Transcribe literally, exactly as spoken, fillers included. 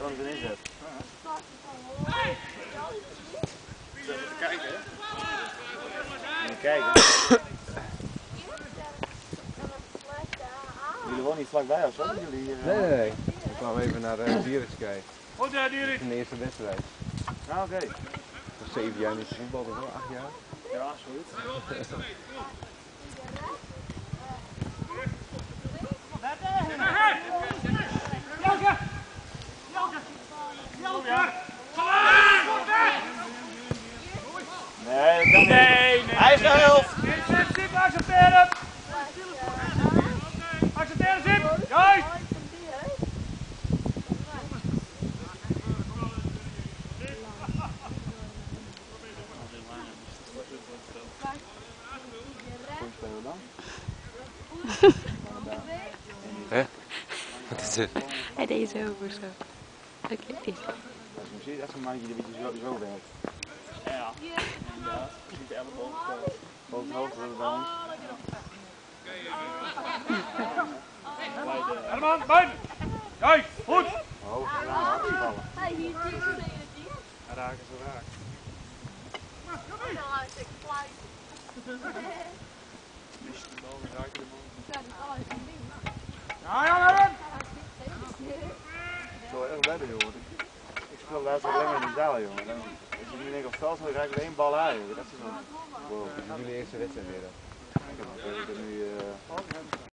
gewoon eens een inzet. Even kijken, hè? Even kijken. Jullie wonen niet vlakbij of zo? Jullie hier, uh... Nee, nee, nee. We kwamen even naar uh, Dierik kijken. Goed, uh, Dierik. In de eerste wedstrijd. Ah, oké. Okay. Nog zeven jaar niet voetbal, of wel? Acht jaar? Ja, zoiets. Nee, dat kan niet. Nee, nee. Hij is de helft. Zip, zip, accepteer hem. Accepteer hem, zip. Juist. Hè? Wat is het? Hij deed zo voor zo. Oké, dit. Als je ziet, dat is een mannetje die een beetje zo, zo werkt. Ja, inderdaad. Niet de elleboog. Boven het hoofd worden bij ons. Herman, buiten. Juist, goed. Hoog gedaan, afgevallen. Raken ze raak. Ja, ja, Herman. Ik zal echt wedden, jongen. Ik speel laatst wat langer in de zaal, jongen. Dan is het niet denk ik op veld, dan krijg ik één bal aan. Dat is zo. Wow. Jullie eerste wedstrijd weer dan? Ik heb nu uh,